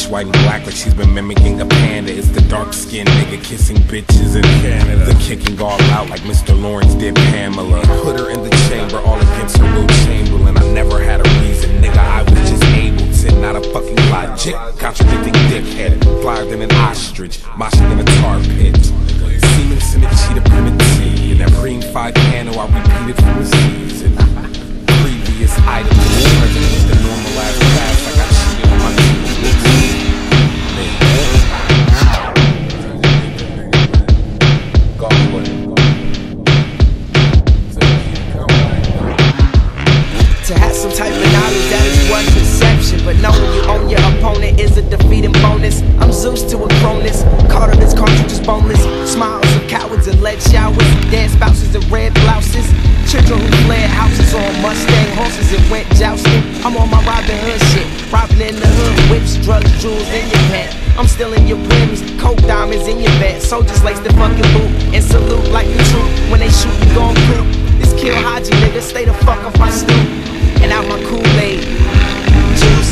Bleach white and black like she's been mimicking a panda. It's the dark-skinned nigga kissing bitches in Canada. The kicking all out like Mr. Lawrence did Pamela. Put her in the chamber all against her Will Chamberlain. I never had a reason, nigga, I was just able to. Not a fucking logic, contradicting dickhead. Flyer than an ostrich, moshing in a tar pit. Semen symmetry to primitive. In that cream 5 candle I repeated from the season. Previous item to the present was the normalized past. I got cheated on my team. To have some type of knowledge, that is one perception. But knowing you own your opponent is a defeating bonus. I'm Zeus to a Cronus, caught up as cartridges boneless. Smiles of cowards and lead showers, dead spouses and red blouses. Children who fled houses on Mustang horses and went jousting. I'm on my Robin Hood shit, robbing in the hood, whips, drugs, jewels in your pant. I'm stealing your rims, coke diamonds in your bed. Soldiers lace the fucking boot and salute like the truth. When they shoot, you gon' creep. This kill Haji, nigga, stay the fuck off my stoop. And out my Kool-Aid juice.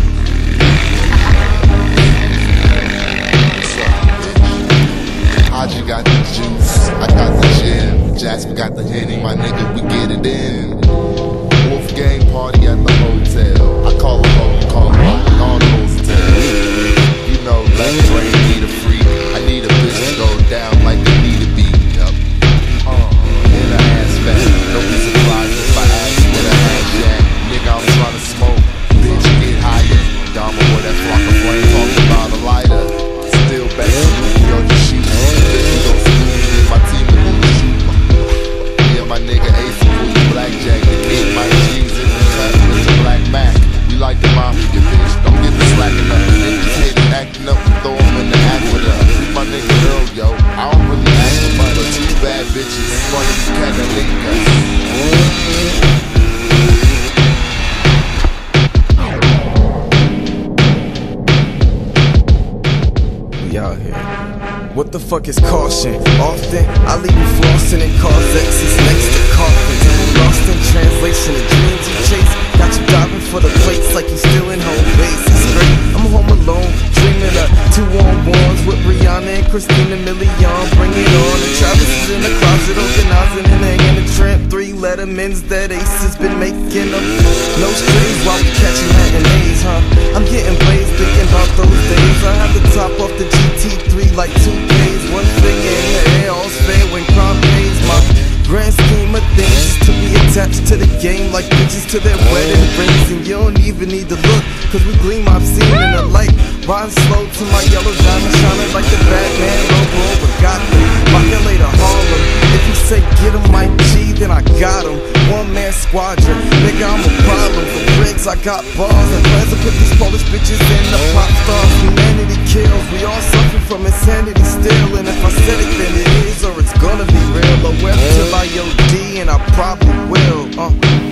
Haji got the juice, I got the gin. Jasper got the Henny, my nigga, we get it in. Wolfgang party at the hotel. I call them home, you call them home, on those hotels. You know, left brain need a freak. I need a bitch to go down like they need to be. Yep. In a ass fat, don't be surprised if I ask with a ass jack. Nigga, I'm trying to smoke, bitch, get higher. Dama with that flock of flame, talking about a lighter. Still back to me, yo, just shoot. Bitch, you gon' see me in my team and who shoot. Yeah, my nigga Ace and Louis Blackjack. The kid, my cheese in the cut with the black Mac. We like the mafia, bitch, don't get the slacking up. Niggas hate acting up, we throw them in the act with us. My nigga Earl, yo, I don't really ask for much, but 2 bad bitches, funny you kinda link us. Out here. What the fuck is caution? Often I leave you flossing and cause X's next to coffins. Lost in translation of dreams you chase. Got you diving for the plates like you still in home base. It's great, I'm home alone, dreaming of 2-on-1s with Rihanna and Christina Milian. Bring it on, and Travis is in the closet organizing and hanging the tramp. 3 Lettermans that Ace has been making them. No strings while we catching matinees, huh? I'm getting blazed thinking about those days. I had to top off the GT3 like 2Ks. One finger in the air, all's fair when crime pays. My grand scheme of things is to be attached to the game like bitches to their wedding rings. And you don't even need to look, cause we gleam I've seen in the light. Riding slow to my yellow diamond, shining like the Batman logo over Gotham. Violator Harlem, if you say get him Mike G, then I got him. One-man squadron, nigga, I'm a problem. For bricks, I got bars and plans to put these Polish bitches in the pop stars. Humanity kills, we all suffer from insanity still. And if I said it, then it is, or it's gonna be real. OF till I OD, and I probably will.